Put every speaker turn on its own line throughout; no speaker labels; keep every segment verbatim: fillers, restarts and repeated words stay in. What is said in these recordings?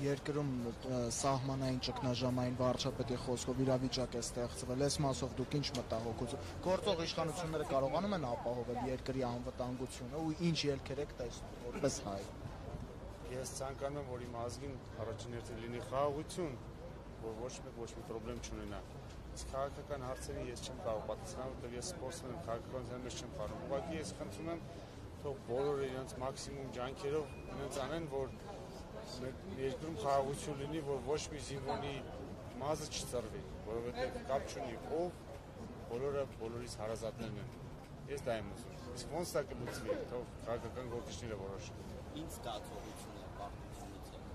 երկրում սահմանային ճգնաժամային վարչապետի խոսքով իրավիճակ է ստեղծվել, այս մասով դուք ինչ մտահոգություն, գործող իշխանությունները կարողանում են ապահովել երկրի անվտանգությունը ու ինչ ելքեր եք տեսնում որպես հայ։
Ես ցանկանում եմ, որ իմ ազգին առաջին հերթին լինի խաղաղություն, որ ոչ մեկ ոչ մի խնդրեմ չունենա։ Իսկ քաղաքական հարցերին ես չեմ կարող պատասխանել, որտեղ ես սպորտսմեն եմ, քաղաքականության մեջ չեմ խառնում։ Ուղղակի ես խնդրում եմ, թող բոլորը իրենց մաքսիմում ջանքերով իրենց անեն, որ երկրում խաղաղություն լինի, որ ոչ մի զինվորի մազը չծռվի, որովհետև կապ չունի ով, բոլորը բոլորիս հարազատներն են։ Ես դա եմ ուզում։ Իսկ ոնց դա կլուծվի, թող քաղաքական գործիչները որոշեն։
Ինչ զգացողություն է պարտությունից հետո։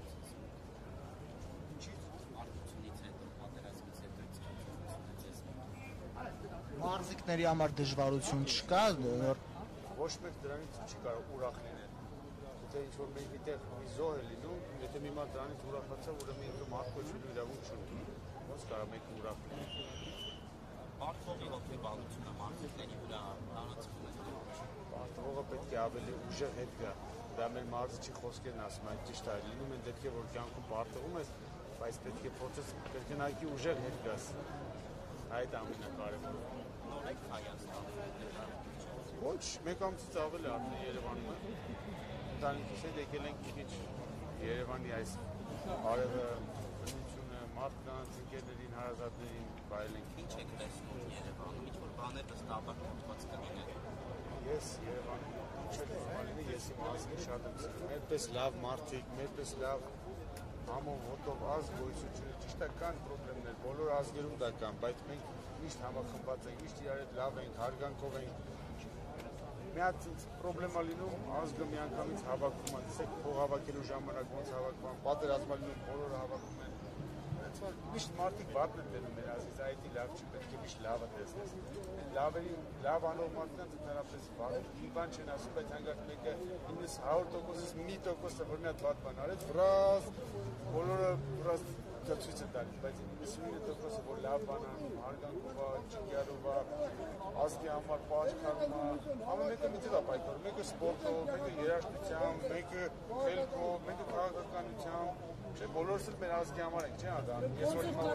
Ինչի՞ց պարտությունից հետո, պատերազմից հետո ինչ զգացողություն է։
Մարզիկների համար դժվարություն չկա,
ոչ մեկ դրանից չի կարող ուրախ լինել։ Եթե ինչ-որ մեկ միտեղ մի զոհ է լինում, եթե մի մարդ դրանից ուրախացավ, ուրեմն ինքը մարդ կոչվելու իրավունք չունի։ Ոնց կարող մեկ ուրախ լինել։
Պարտվողի հոգեբանությունը մարզիկների վրա տարածվում է։
Պարտվողը պետք է ավելի ուժեղ հետ գա։ Դա մեր մարզիչի խոսքերն ասում են, ճիշտ է, լինում են դեպքեր, որ կյանքում պարտվում ես, բայց պետք է փորձես կրկնակի ուժեղ հետ գաս։ Այդ ամենակարևորը։
Նոր եք Հայաստանում։
Ոչ, մեկ ամսից ավել է արդեն Երևանում եմ։ Ընտանիքիս հետ եկել ենք քիչ Երևանի այս արևը, բնությունը, մարդկանց, ընկերներին, հարազատներին վայելենք։
Ինչ եք տեսնում Երևանում, ինչ-որ բաներ վստահաբար կլինեն։
Ես Երևանում ինչ լինի, ես իմ ազգին շատ եմ սիրում։ Մերպես լավ մարդիկ, մերպես լավ համով, հոտով ազգ գոյություն, ճիշտ է կան խնդիրներ, բոլոր ազգերում դա կան, բայց մենք միշտ համախմբված ենք, միշտ իրար հետ լավ ենք, հարգանքով ենք։ Մի հատ խնդրեմա լինում, ազգը միանգամից հավաքվում է, տեսեք փող հավաքելու ժամանակ ոնց հավաքվում են, պատերազմա լինում, բոլորը հավաքվում են։ Հենց որ միշտ մարդիկ վատն են դնում մեր ազգից, այդի լավ չի, պետք է միշտ լավը տեսնես։ Լավերի լավ անող մարդկանց ընդհանրապես վատ մի բան չեն ասում, բայց հանգարտ մեկը իննս հարյուր տոկոսից մի տոկոսը որ մի հատ վատ բան արեց, վրազ բոլորը վրազ ցույց է տալիս, բայց իննսունինը տոկոսը որ լավ բան անում, հարգանքով է, ճիգարով է, ազգի համար պաշտպանում է, ամեն մեկը մի ձև է պայքարում, մեկը սպորտով, մեկը երաժշտությամբ, մեկը խելքով, մեկը քաղաքականությամբ, չէ, բոլորս էլ մեր ազգի համար ենք, չէ՞ ադա։ Ես որ հիմա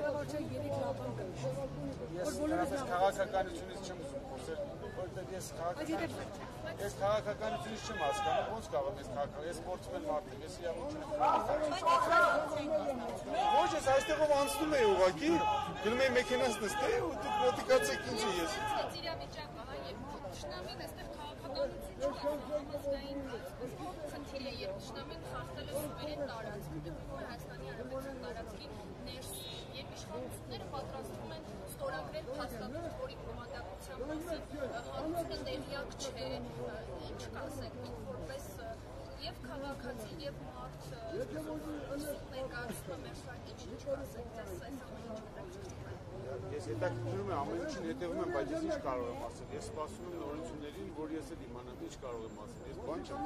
ես դրանից քաղաքականությունից չեմ ուզում խոսել, որովհետև ես քաղաքական ես քաղաքականությունից չեմ հասկանում, ոնց կարող եմ ես քաղաքական, ես սպորտսմեն մարդ եմ, ես իրավունք չունեմ։ Ոչ, ես այստեղով անցնում էի ուղղակի, գնում էի մեքենաս նստեի ու դուք մոտիկացեք ինչ է ես։
Այս իրավիճակը, հա, եւ ճշնամին այստեղ քաղաքականություն չկա, համազգային խնդիր է, երբ ճշնամին խախտել է սուվերեն տարածք, դեպքում Հայաստանի Հանրապետության տարածքի ներսի, երբ իշխանությունները պատրաստվում են ստորագրել փաստաթուղթ, որի բովանդակության մասին հանրությունը տեղյակ չէ, ինչ կասեք դուք որպես եւ քաղաքացի եւ մարդ ներկայացնում մեր շարքին ինչ կասեք դες այս ամենը հետաքրքիր
Ես հետաքրքրում եմ ամեն ինչին հետևում եմ, բայց ես ինչ կարող եմ ասել։ Ես սպասում եմ նորություններին, որ ես էլ իմանամ ինչ կարող եմ ասել։ Ես բան չեմ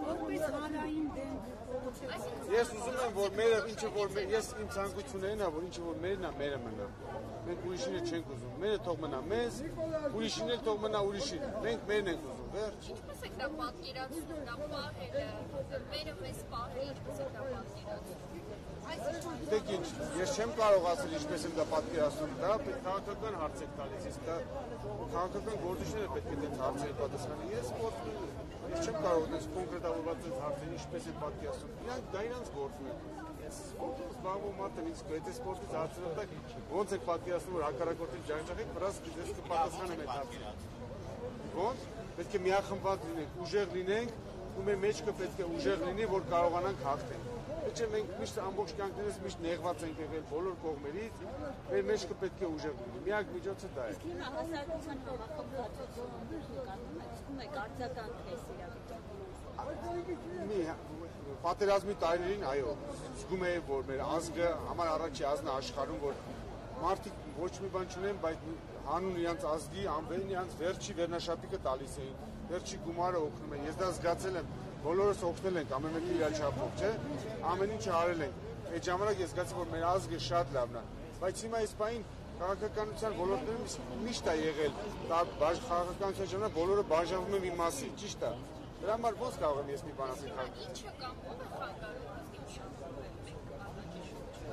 կարող։ Ես ուզում եմ, որ մերը ինչը որ ես իմ ցանկություններն է, որ ինչը որ մերն է, մերը մնա։ Մենք ուրիշինը չենք ուզում։ Մերը թող մնա մեզ, ուրիշին էլ թող մնա ուրիշին։ Մենք մերն ենք ուզում, վերջ։
Ինչպես եք դա պատկերացնում, դա պահելը, մերը մեզ պահել, ինչպես եք դա պատկերացնում։
Գիտեք ինչ, ես չեմ կարող ասել ինչպես եմ դա պատկերացնում, դա քաղաքական հարց է տալիս, իսկ դա քաղաքական գործիչները պետք է դες հարցեր պատասխանեն։ Ես ես չեմ կարող դες կոնկրետավորված դες հարցեր ինչպես են պատկերացնում։ Իրանք դա իրանք գործն է։ Ես սպորտով զբաղվում եմ, ինձ պետք է սպորտից հարցեր տակ, ոնց եք պատկերացնում, որ հակառակորդին ջանջախեք, վրաս դες կպատասխանեմ այդ հարցին։ Ոնց պետք է միախմբված լինենք, ուժեղ լինենք, ու մեր մեջքը պետք է ուժեղ լինի, որ կարողանանք հաղթել։ Չէ, մենք միշտ ամբողջ կյանքներս միշտ նեղված ենք եղել բոլոր կողմերից, մեր մեջքը պետք է ուժեղ լինի։ Միակ միջոցը դա է։
Իսկ հասարակության համախմբվածությունը կանում է, իսկ ում է կարծական քեզ իրավիճակում։
Մի պատերազմի տարիներին, այո, զգում եմ, որ մեր ազգը համար առաջի ազգն է աշխարհում, որ մարդիկ ոչ մի բան չունեն, բայց հանուն իրանց ազգի, անվերին իրանց վերջի վերնաշապիկը տալիս էին, վերջի գումարը օգնում են։ Ես դա զգացել եմ, բոլորս օգնել ենք ամեն մեկի իր չափով, չէ՞։ Ամեն ինչը արել ենք։ Այդ ժամանակ ես զգացի, որ մեր ազգը շատ լավն է, բայց հիմա այս բային քաղաքականության ոլորտներում միշտ է եղել, դա քաղաքականության ժամանակ բոլորը բաժանվում են մի մասի, ճիշտ է։ Դրա համար ո՞նց կարող եմ ես մի բան ասել։
Ինչը կամ ո՞վ է խանգարում ազգի ուշադրությունը։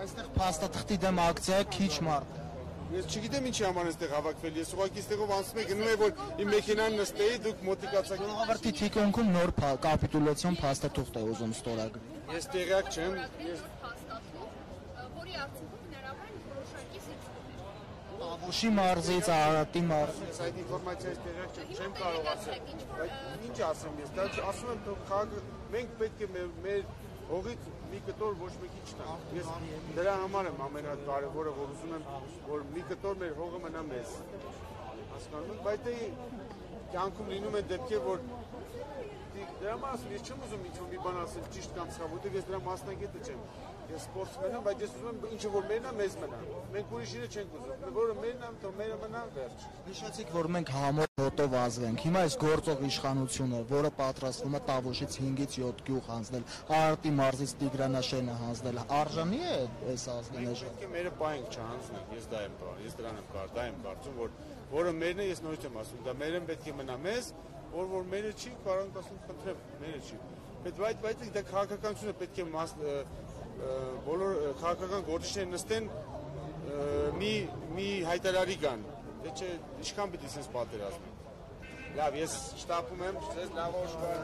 Այստեղ փաստաթղթի դեմ ակցիա է, քիչ մարդ։
Ես չգիտեմ ինչի համար այստեղ հավաքվել, ես ուղղակի այստեղով անցնում եմ, գնում եմ, որ իմ մեքենան նստեի, դուք մոտիկացաք։
Ժողովրդի թիկունքում նոր կապիտուլյացիոն փաստաթուղթ է ուզում ստորագրել։
Ես տեղյակ չեմ, ես
որի արդյունքում հնարավոր է որոշակի զիջումներ։
Տավուշի մարզից, Արարատի մարզից։
ես այդ ինֆորմացիայից տեղյակ չեմ, չեմ կարող ասել։ Բայց ինչ ասեմ ես, դա ասում եմ, թող քաղաքը մենք պետք է մեր հողից մի կտոր ոչ մեկի չտանք։ Ես դրա համար եմ ամենակարևորը, որ ուզում եմ, որ մի կտոր մեր հողը մնա մեզ։ Հասկանում եք, բայց դե կյանքում լինում են դեպքեր, որ դրա մասին ես չեմ ուզում ինչ-որ մի բան ասել ճիշտ կամ սխալ, որտեղ ես դրա մասնագետը չեմ։ Ես սպորտսմեն եմ, բայց ես ուզում եմ ինչը որ մերն է, մեզ մնա։ Մենք ուրիշինը չենք ուզում, որը մերն է, թող մերը մնա, վերջ։
Նշեցիք, որ մենք համով հոտով ազվենք։ Հիմա այս գործող իշխանությունը, որը պատրաստվում է Տավուշից հինգից յոթ գյուղ հանձնել, Արարատի մարզից Տիգրանաշենը հանձնել, արժանի է այս ազգին
Մենք պետք է մերը պայենք չհանձնենք, ես դա եմ կարող, ես դրան եմ կարող, դա եմ կարծում, որ որը մերն է, ես նորից եմ ասում, դա մերն պետք է մնա մեզ, որ որ մերը չի, կարող ենք ասում, խնդրեմ, մերը չի։ Բայց բայց դա քաղաքականությունը պետք է բոլոր քաղաքական գործիչները նստեն մի մի հայտարարի կան, թե չէ ինչքան պիտի sense պատերազմեն։ Լավ, ես շտապում եմ, ձեզ լավ օր։